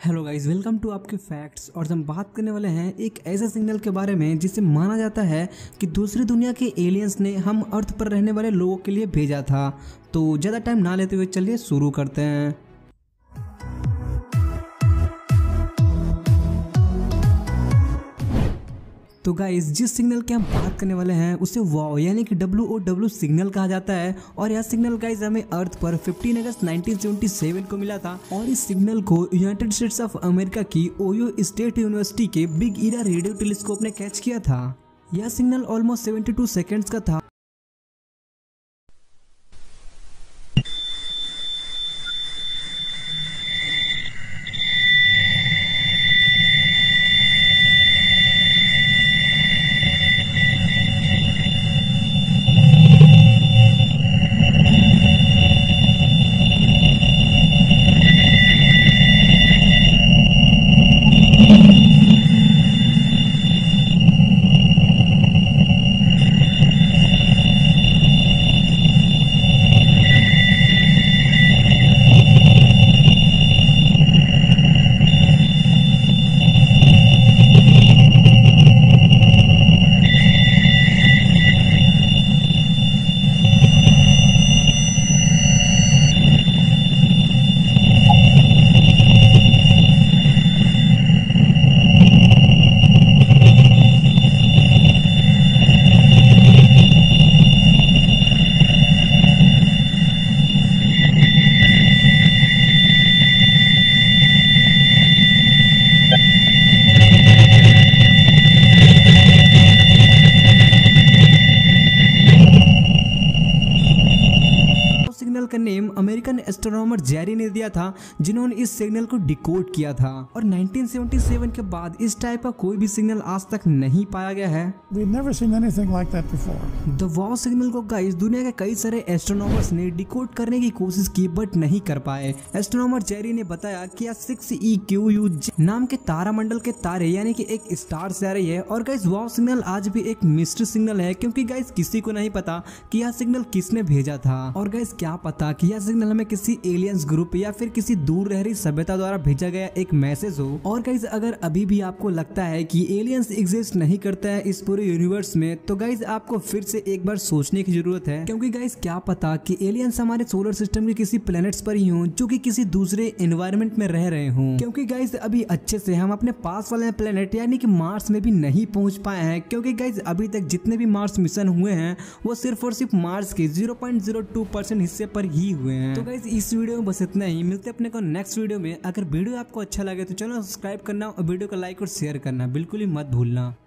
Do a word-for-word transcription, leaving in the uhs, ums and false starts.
Hello guys, welcome to आपके facts. और हम बात करने वाले हैं एक ऐसे सिग्नल के बारे में जिसे माना जाता है कि दूसरी दुनिया के एलियंस ने हम अर्थ पर रहने वाले लोगों के लिए भेजा था। तो ज़्यादा टाइम ना लेते हुए चलिए शुरू करते हैं। तो गाइस, जिस सिग्नल की हम बात करने वाले हैं उसे वाव यानी कि डब्ल्यू ओ डब्ल्यू सिग्नल कहा जाता है। और यह सिग्नल गाइस हमें अर्थ पर पंद्रह अगस्त नाइनटीन सेवेंटी सेवन को मिला था। और इस सिग्नल को यूनाइटेड स्टेट्स ऑफ अमेरिका की ओयो स्टेट यूनिवर्सिटी के बिग इरा रेडियो टेलीस्कोप ने कैच किया था। यह सिग्नल ऑलमोस्ट बहत्तर सेकेंड्स का था। सिग्नल का नेम अमेरिकन एस्ट्रोनॉमर जेरी ने दिया था, जिन्होंने इस सिग्नल को डिकोड किया था। और नाइनटीन सेवेंटी सेवन के बाद इस टाइप का कोई भी सिग्नल आज तक नहीं पाया गया है। We've never seen anything like that before. The wow signal को गाइस दुनिया के कई सारे एस्ट्रोनॉमर्स ने डिकोड करने की कोशिश की बट नहीं कर पाए। एस्ट्रोनॉमर जेरी ने बताया कि यह सिक्स ई क्यू यू नाम के तारामंडल के तारे यानी कि एक स्टार से आ रही है। और गाइस वाव सिग्नल आज भी एक मिस्ट्री सिग्नल है, क्योंकि गाइस किसी को नहीं पता कि यह सिग्नल किसने भेजा था। और गाइस क्या पता कि यह सिग्नल हमें किसी एलियंस ग्रुप या फिर किसी दूर रह रही सभ्यता द्वारा भेजा गया एक मैसेज हो। और गाइस अगर अभी भी आपको लगता है कि एलियंस एग्जिस्ट नहीं करता है इस पूरे यूनिवर्स में, तो गाइस आपको फिर से एक बार सोचने की जरूरत है, क्योंकि गाइस क्या पता कि एलियंस हमारे सोलर सिस्टम के किसी प्लैनेट्स पर ही हों जो कि किसी दूसरे एनवायरनमेंट में रह रहे हों। क्योंकि गाइस अभी अच्छे से हम अपने पास वाले प्लैनेट यानी कि मार्स में भी नहीं पहुंच पाए हैं, क्योंकि गाइस अभी तक जितने भी मार्स मिशन हुए हैं वो सिर्फ और सिर्फ मार्स के zero point zero two percent हिस्से पर ही हुए हैं। तो गाइस इस वीडियो में बस इतना ही। मिलते अपने को नेक्स्ट वीडियो में। अगर वीडियो आपको अच्छा लगे तो चलो सब्सक्राइब करना और वीडियो को लाइक और शेयर करना बिल्कुल ही मत भूलना।